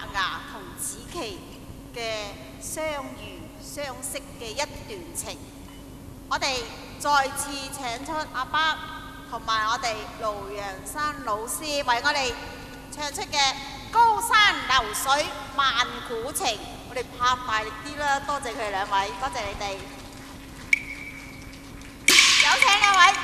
牙同子期嘅相遇相識嘅一段情。我哋再次請出阿伯同埋我哋盧陽山老師為我哋唱出嘅《高山流水萬古情》。我哋拍大力啲啦！多謝佢哋兩位，多謝你哋。有請兩位。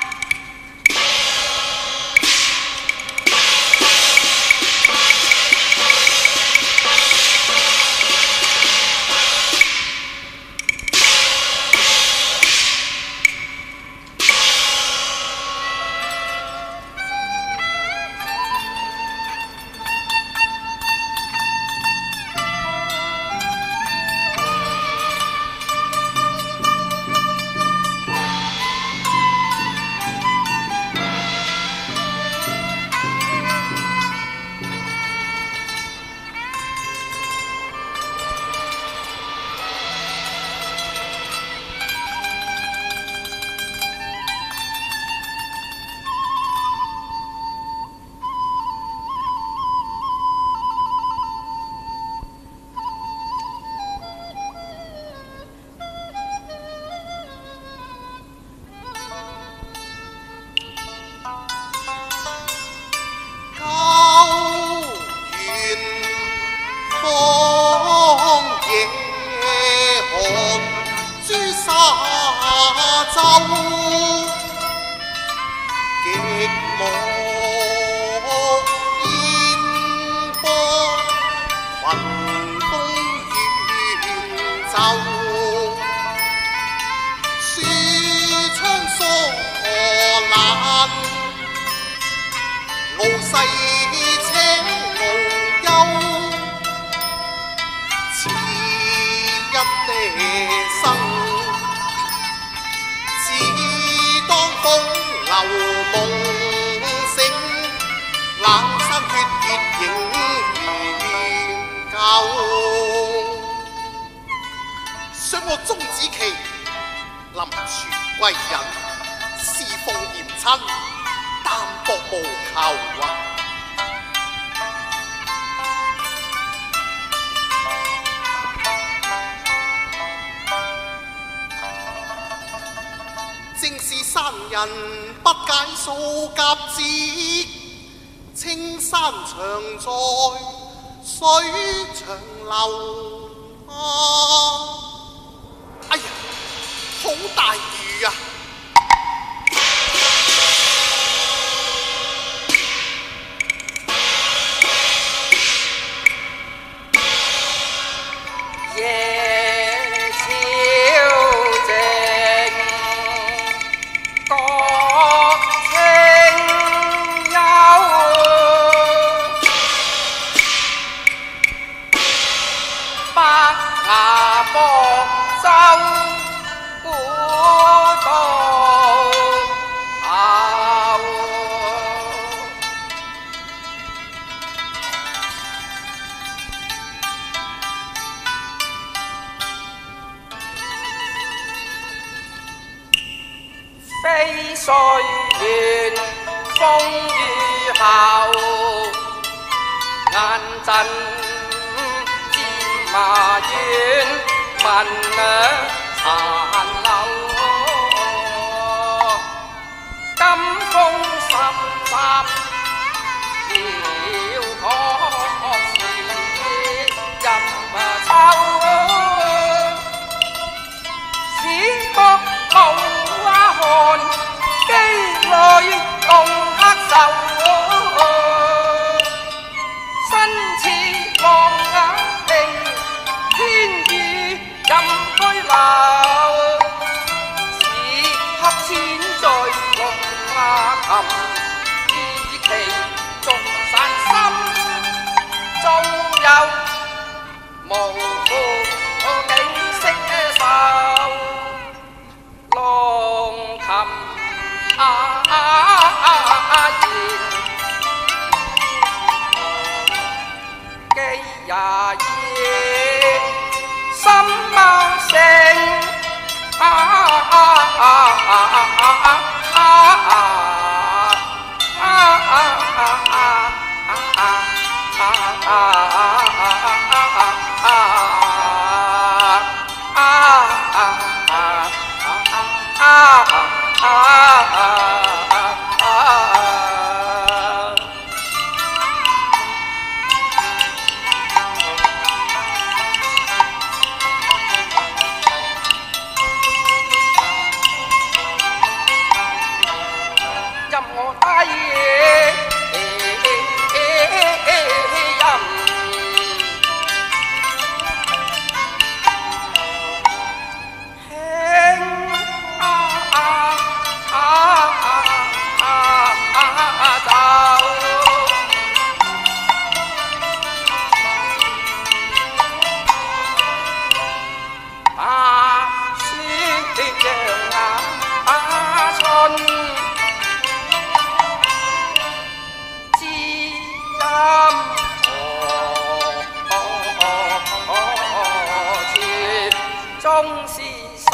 终是世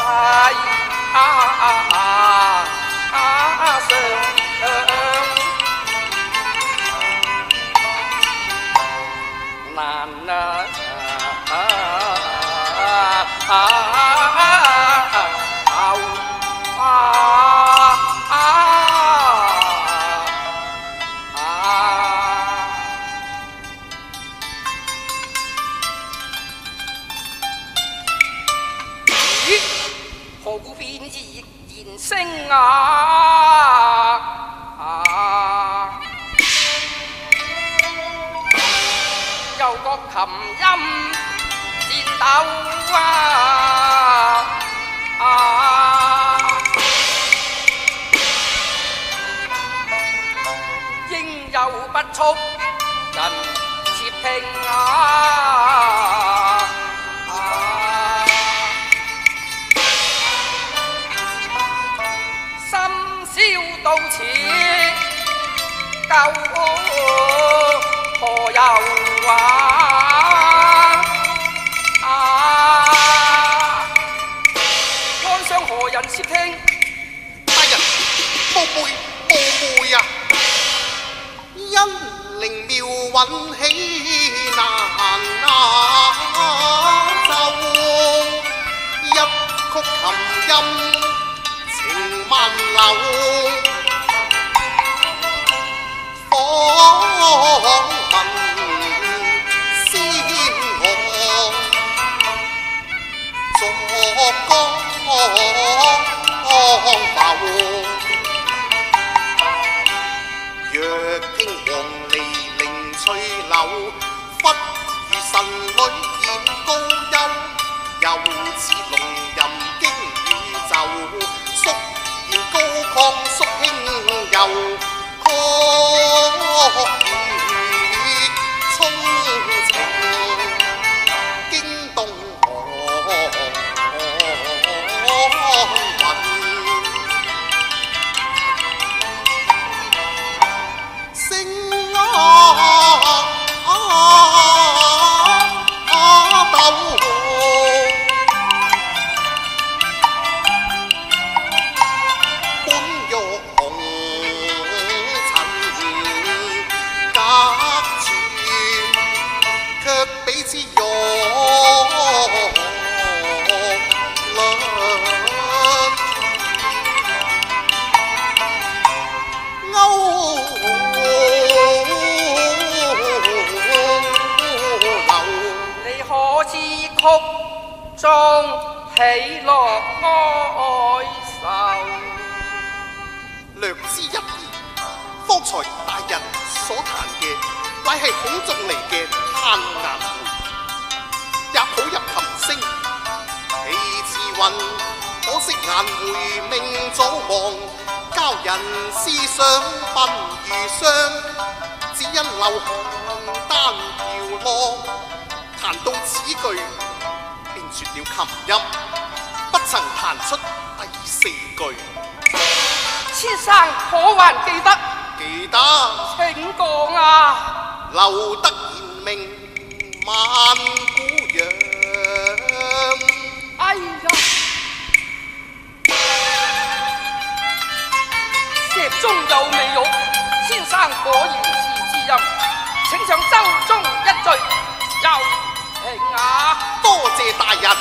上难何故变而言声又觉琴音颤抖应有不速人切听到此舊何由安上何人攝聽？ 大人，冒昧啊！因靈妙韻起難奏，一曲琴音情萬流。訪問先我作江浮，若聽黃鸝鈴翠柳，忽如神女現高丘，又似龍吟經宇宙，肅然高亢肅輕柔。曲月衷情，驚動寒雲，聲鬥。彼此玉律，勾流。 你可知曲中喜樂哀愁？ 略知一二。方才大人所彈嘅，乃係孔仲尼嘅《嘆顏回》，也譜入琴聲，氣自韻。可惜顏回命早亡，教人思想鬢如霜，只因流汗單搖落。彈到此句，便絕了琴音，不曾彈出第四句。 先生可還記得？ 記得。 請講啊！ 留得賢明萬古揚。 哎呀！石中有美玉，先生果然是知音，請上舟中一醉，又請啊！ 多謝大人。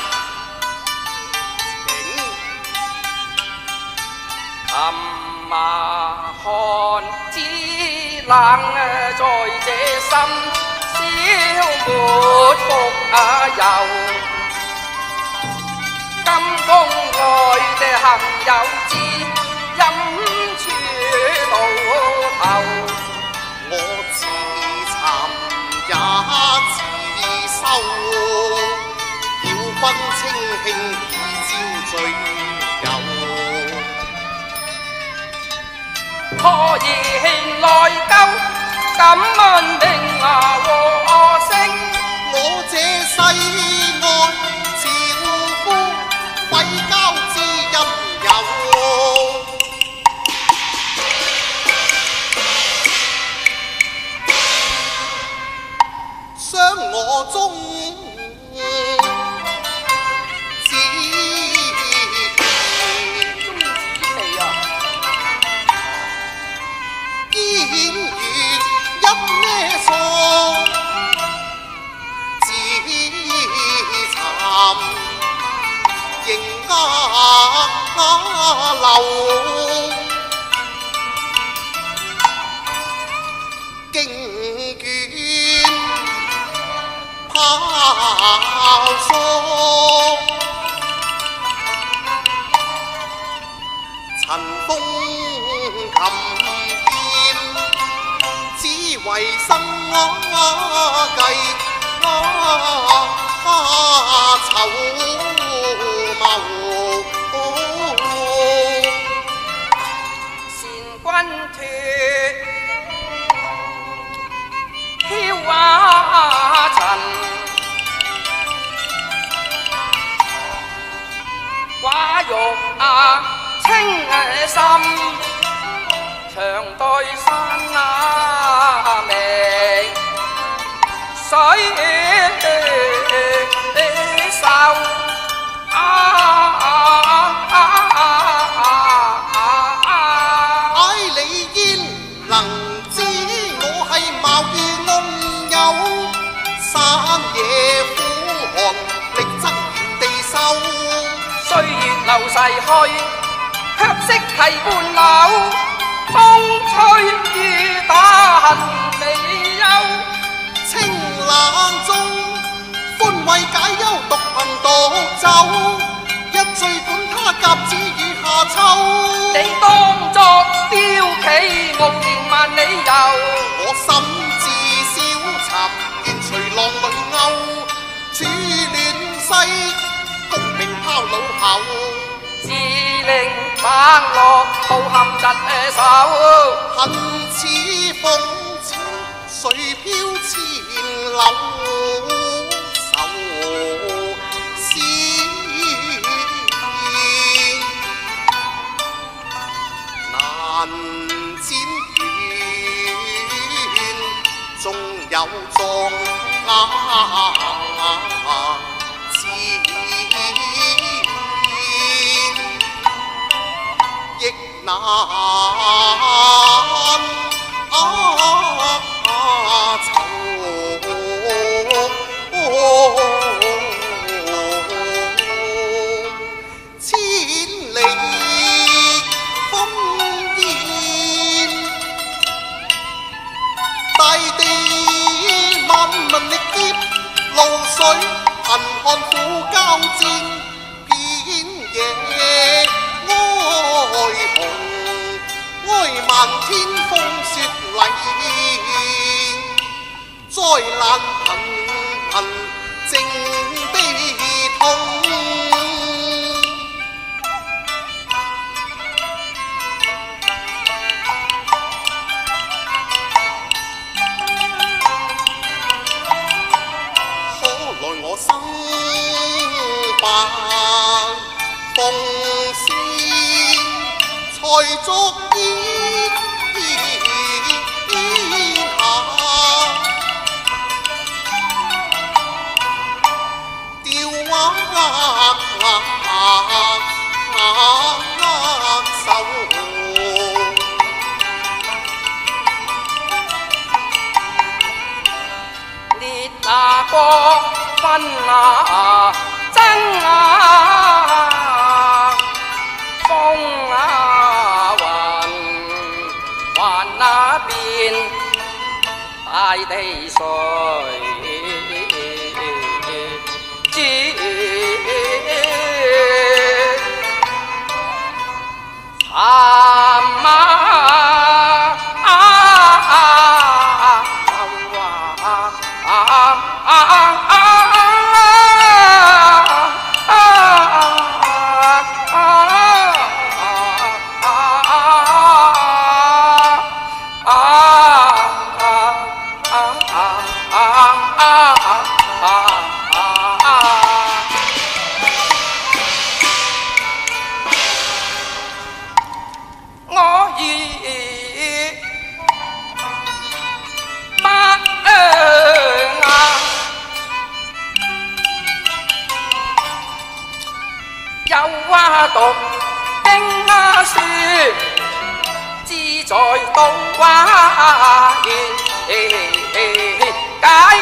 琴麻寒之冷在這心，消沒復遊。金宮內的行有知，飲處到頭。 我自慚也自羞，要君清輕以招醉友。 何言內疚？敢問名啊和姓？ 我這世愛朝夫，為交知音友。想我中只流，經卷拋疏，塵封琴鍵，只為生計籌謀。 軍脱飄瓦塵，寡欲清心，長對山明水秀。 能知我係貌如夢遊，山野苦寒，力爭原地收。 歲月流逝去，卻識提伴柳。風吹雨打恨未休， 清冷中歡慰解憂，獨行獨走。一醉管他甲子與夏秋。 你當作標旗，傲然萬里遊。 我心自小尋，願隨浪裏勾。主戀西，功名拋腦後。 自令猛落，道陷疾手。 恨似風情，誰飄前柳？難剪斷，縱有壯志，亦難酬。千里大地萬民力竭，露水貧寒苦交戰，遍野哀鴻，哀漫天風雪禮，災難頻頻正悲痛。我生扮奉先，才足以下吊握手。 烈那光分爭風雲還那變大地誰知？讀經書，志在道華園解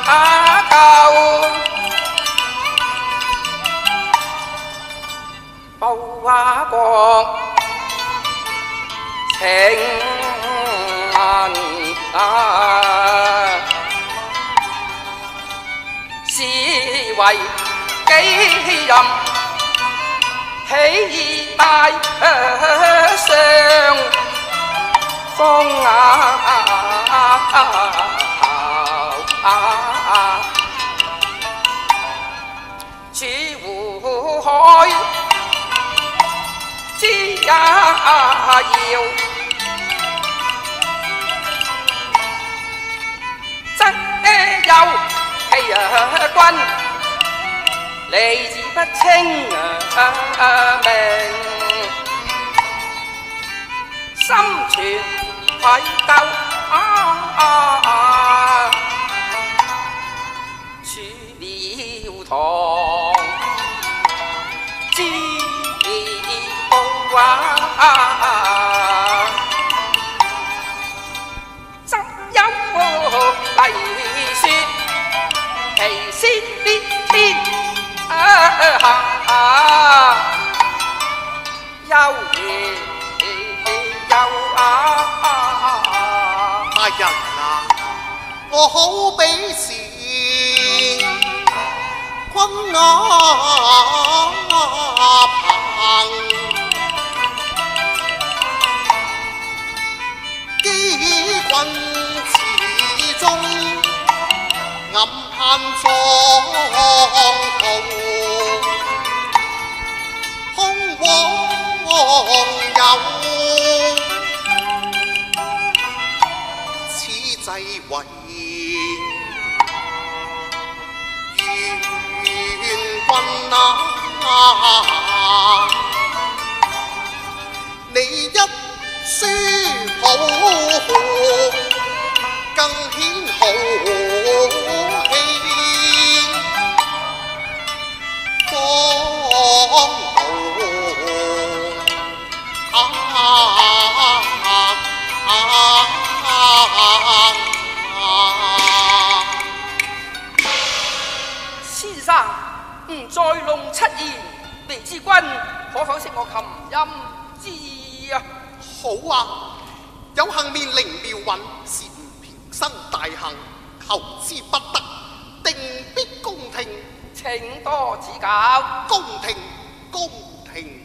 救。 為己任，喜大上方似湖海之也要，則有其君理智不清明，心存愧疚處了堂，知報則有例說，其先必天休言休大人啊，我好比是君朋，機棍始終暗盼中途，空往有此際為願君你一書抱負，更顯豪氣。方先生唔再弄七言，未知君可否識我琴音之啊？ 好啊，有幸面靈妙韻，是吾平生大幸，求之不得，定必公聽。 請多指教。 公聽，公聽。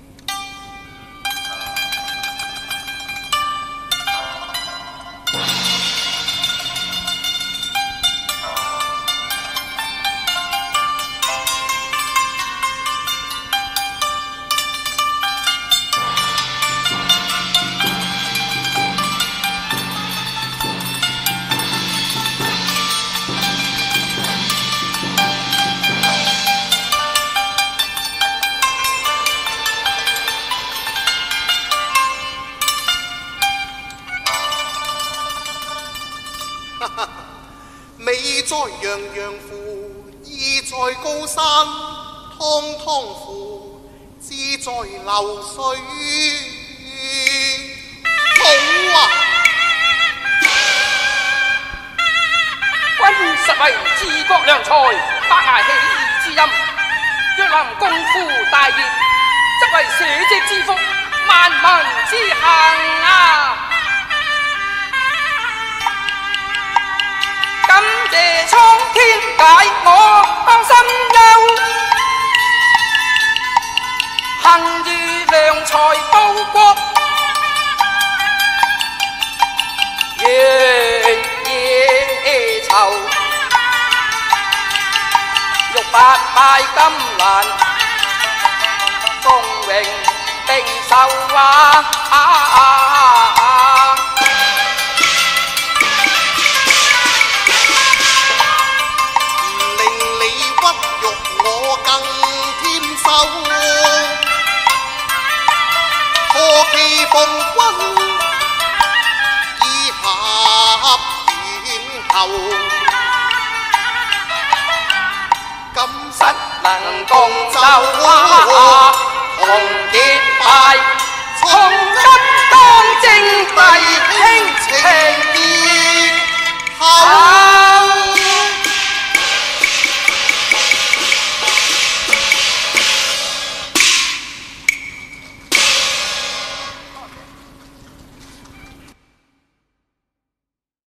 美在洋洋乎，意在高山湯湯乎，志在流水好啊！ 君實為治國良才，百涯起義之音。若能共赴大業，則為社稷之福，萬民之幸啊！感謝蒼天解我心憂，幸遇良才報國，月夜愁，欲八拜金蘭，功榮定壽我更添收，何其逢君以合遠後，今實能共奏